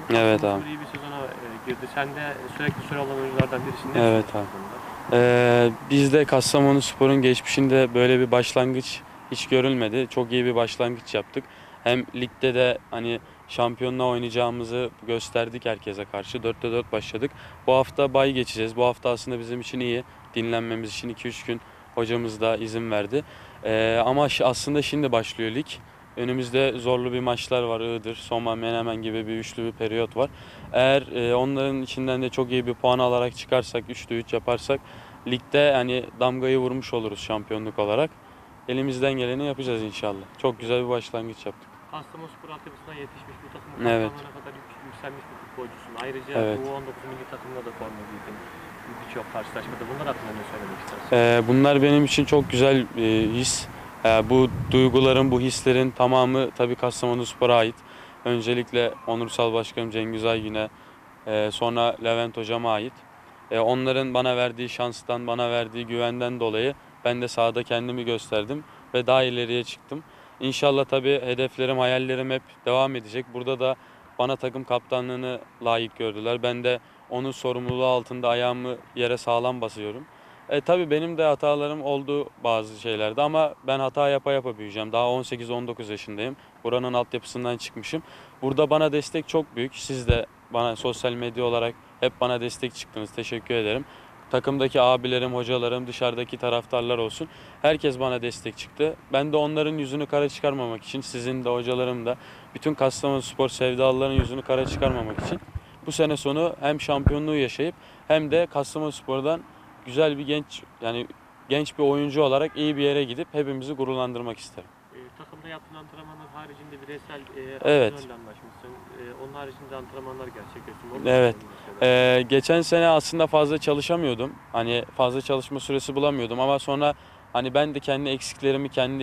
Evet abi. İyi bir sezona girdi. Sen de sürekli süre alan oyunculardan birisin. Ne Evet düşünüyorsun abi. bu konuda? Biz de Kastamonuspor'un geçmişinde böyle bir başlangıç hiç görülmedi. Çok iyi bir başlangıç yaptık. Hem ligde de hani şampiyonluğa oynayacağımızı gösterdik herkese karşı. 4'te 4 başladık. Bu hafta bay geçeceğiz. Bu hafta aslında bizim için iyi. Dinlenmemiz için 2-3 gün hocamız da izin verdi. Ama aslında şimdi başlıyor lig. Önümüzde zorlu bir maçlar var. Iğdır, Soma, Menemen gibi bir üçlü bir periyot var. Eğer onların içinden de çok iyi bir puan alarak çıkarsak, 3'te 3 yaparsak ligde yani damgayı vurmuş oluruz şampiyonluk olarak. Elimizden geleni yapacağız inşallah. Çok güzel bir başlangıç yaptık. Kastamonuspor altyapısından yetişmiş bu takımın Evet, kaptanlığına kadar yükselmiş bir futbolcusun. Ayrıca evet. U19 milli takımında da forma giydin. Birçok karşılaşmada. Bunlar hakkında ne söylemek istersin? Bunlar benim için çok güzel his. Bu duyguların, bu hislerin tamamı tabii Kastamonuspor'a ait. Öncelikle Onursal Başkanım Cengiz Aygün'e, sonra Levent Hocam'a ait. Onların bana verdiği şanstan, bana verdiği güvenden dolayı ben de sahada kendimi gösterdim ve daha ileriye çıktım. İnşallah tabii hedeflerim, hayallerim hep devam edecek. Burada da bana takım kaptanlığını layık gördüler. Ben de onun sorumluluğu altında ayağımı yere sağlam basıyorum. Tabii benim de hatalarım oldu bazı şeylerde ama ben hata yapa yapa büyüyeceğim. Daha 18-19 yaşındayım. Buranın altyapısından çıkmışım. Burada bana destek çok büyük. Siz de bana sosyal medya olarak hep bana destek çıktınız. Teşekkür ederim. Takımdaki abilerim, hocalarım, dışarıdaki taraftarlar olsun. Herkes bana destek çıktı. Ben de onların yüzünü kara çıkarmamak için, sizin de hocalarım da, bütün Kastamonuspor sevdalıların yüzünü kara çıkarmamak için bu sene sonu hem şampiyonluğu yaşayıp hem de Kastamonuspor'dan güzel bir genç bir oyuncu olarak iyi bir yere gidip hepimizi gururlandırmak isterim. Takımda yaptığın antrenmanlar haricinde bireysel Evet. antrenörle anlaşmışsın. Onun haricinde antrenmanlar gerçekleştiriyorsun. Onun Evet. hakkında ne söylersin? Geçen sene aslında fazla çalışamıyordum. Hani fazla çalışma süresi bulamıyordum ama sonra hani ben de kendi eksiklerimi, kendi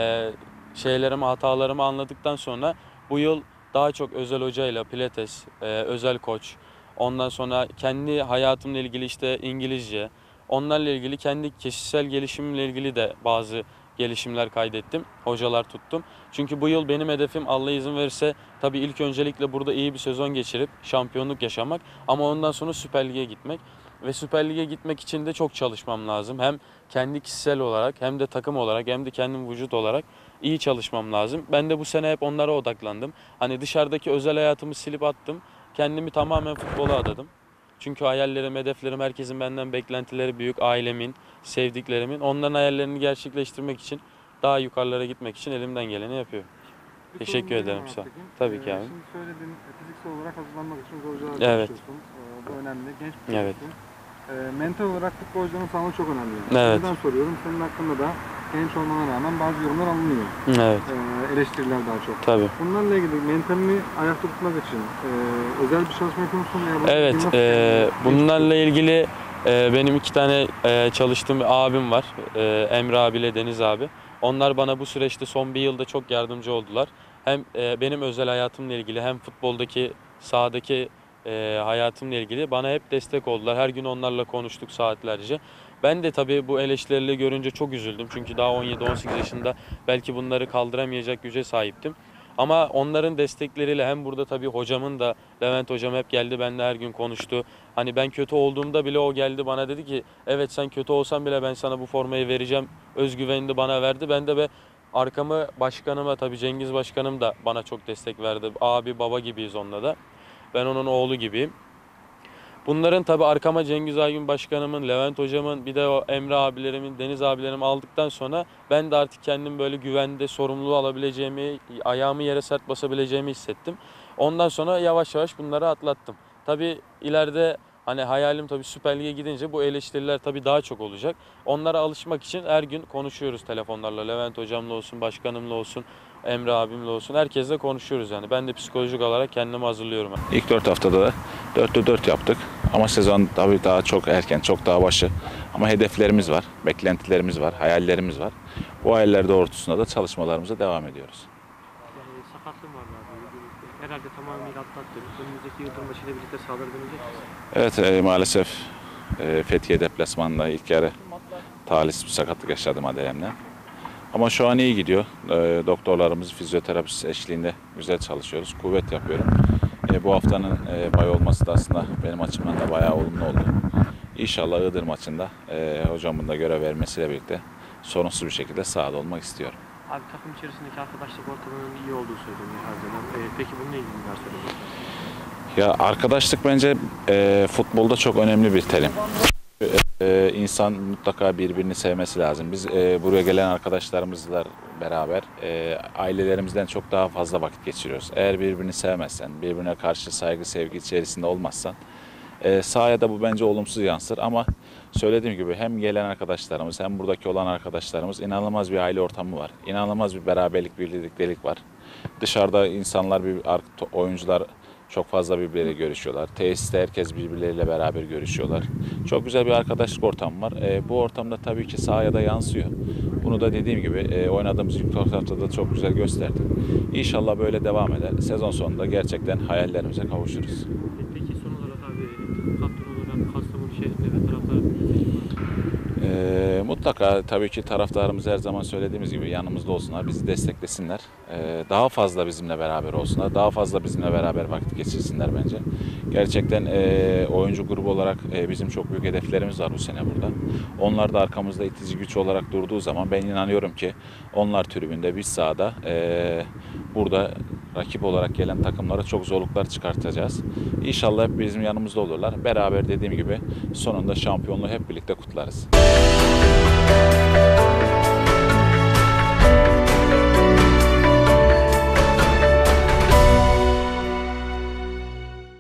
şeylerimi, hatalarımı anladıktan sonra bu yıl daha çok özel hocayla, pilates, özel koç, ondan sonra kendi hayatımla ilgili işte İngilizce, onlarla ilgili kendi kişisel gelişimimle ilgili de bazı gelişimler kaydettim. Hocalar tuttum. Çünkü bu yıl benim hedefim Allah izin verirse tabii ilk öncelikle burada iyi bir sezon geçirip şampiyonluk yaşamak ama ondan sonra Süper Lig'e gitmek ve Süper Lig'e gitmek için de çok çalışmam lazım. Hem kendi kişisel olarak hem de takım olarak hem de kendim vücut olarak iyi çalışmam lazım. Ben de bu sene hep onlara odaklandım. Hani dışarıdaki özel hayatımı silip attım. Kendimi tamamen futbola adadım. Çünkü hayallerim, hedeflerim, herkesin benden beklentileri büyük. Ailemin, sevdiklerimin. Onların hayallerini gerçekleştirmek için, daha yukarılara gitmek için elimden geleni yapıyorum. Bir sorum Teşekkür benim ederim. var Sağ ol. Alptekin. Tabii ki abi. Şimdi söyledin fiziksel olarak hazırlanmak için zorluğa Evet. çalışıyorsun. Bu önemli. Genç bir Evet. çocuksun. Mental olarak futbolcuların sağlığı çok önemli. Evet. Neden soruyorum? Senin hakkında da genç olmana rağmen bazı yorumlar alınıyor. Evet. Eleştiriler daha çok. Tabii. Bunlarla ilgili mentalini ayakta tutmak için özel bir çalışma yapıyor musun? Evet. Bunlarla ilgili benim iki tane çalıştığım bir abim var. Emre abiyle Deniz abi. Onlar bana bu süreçte son bir yılda çok yardımcı oldular. Hem benim özel hayatımla ilgili hem futboldaki sahadaki hayatımla ilgili bana hep destek oldular. Her gün onlarla konuştuk saatlerce. Ben de tabii bu eleştirileri görünce çok üzüldüm. Çünkü daha 17-18 yaşında belki bunları kaldıramayacak güce sahiptim. Ama onların destekleriyle hem burada tabii hocamın da, Levent hocam hep geldi benimle her gün konuştu. Hani ben kötü olduğumda bile o geldi bana dedi ki evet sen kötü olsan bile ben sana bu formayı vereceğim. Özgüvenini de bana verdi. Ben de arkamı başkanıma, tabii Cengiz başkanım da bana çok destek verdi. Abi baba gibiyiz onunla da. Ben onun oğlu gibiyim. Bunların tabii arkama Cengiz Aygün başkanımın, Levent hocamın, bir de o Emre abilerimin, Deniz abilerim aldıktan sonra ben de artık kendim böyle güvende sorumluluğu alabileceğimi, ayağımı yere sert basabileceğimi hissettim. Ondan sonra yavaş yavaş bunları atlattım. Tabii ileride hani hayalim tabii Süper Lig'e gidince bu eleştiriler tabii daha çok olacak. Onlara alışmak için her gün konuşuyoruz telefonlarla. Levent hocamla olsun, başkanımla olsun, Emre abimle olsun. Herkesle konuşuyoruz yani. Ben de psikolojik olarak kendimi hazırlıyorum. İlk 4 haftada da 4'te 4 yaptık. Ama sezon tabii daha çok erken, çok daha başı. Ama hedeflerimiz var, beklentilerimiz var, hayallerimiz var. Bu hayaller doğrultusunda da çalışmalarımıza devam ediyoruz. Sakatlığın var abi. Herhalde tamamıyla atlattın. Önümüzdeki Yıldırım maçıyla birlikte sahalara dönecek misin? Evet, maalesef Fethiye deplasmanında ilk yarı talihsiz bir sakatlık yaşadım Adem'le. Ama şu an iyi gidiyor. Doktorlarımız, fizyoterapist eşliğinde güzel çalışıyoruz. Kuvvet yapıyorum. Bu haftanın bay olması da aslında benim açımdan da bayağı olumlu oldu. İnşallah Iğdır maçında hocamın da görev vermesiyle birlikte sorunsuz bir şekilde sahada olmak istiyorum. Abi takım içerisindeki arkadaşlık ortamının iyi olduğu söyleniyor her zaman. Peki bununla ilgili neler söylemek? Ya arkadaşlık bence futbolda çok önemli bir terim. İnsan mutlaka birbirini sevmesi lazım. Biz buraya gelen arkadaşlarımızla beraber ailelerimizden çok daha fazla vakit geçiriyoruz. Eğer birbirini sevmezsen, birbirine karşı saygı, sevgi içerisinde olmazsan sahaya da bu bence olumsuz yansır. Ama söylediğim gibi hem gelen arkadaşlarımız hem buradaki olan arkadaşlarımız inanılmaz bir aile ortamı var. İnanılmaz bir beraberlik, birliktelik var. Dışarıda insanlar, oyuncular çok fazla birbirleriyle görüşüyorlar. Tesiste herkes birbirleriyle beraber görüşüyorlar. Çok güzel bir arkadaşlık ortamı var. Bu ortamda tabii ki sahaya da yansıyor. Bunu da dediğim gibi oynadığımız ilk haftada da çok güzel gösterdik. İnşallah böyle devam eder. Sezon sonunda gerçekten hayallerimize kavuşuruz. Peki son olarak abi kaptan olarak Kastamonu şehrinde ve taraftarın Mutlaka tabii ki taraftarımız her zaman söylediğimiz gibi yanımızda olsunlar, bizi desteklesinler. Daha fazla bizimle beraber olsunlar, daha fazla bizimle beraber vakit geçirsinler bence. Gerçekten oyuncu grubu olarak bizim çok büyük hedeflerimiz var bu sene burada. Onlar da arkamızda itici güç olarak durduğu zaman ben inanıyorum ki onlar tribünde, biz sahada burada rakip olarak gelen takımlara çok zorluklar çıkartacağız. İnşallah hep bizim yanımızda olurlar. Beraber dediğim gibi sonunda şampiyonluğu hep birlikte kutlarız.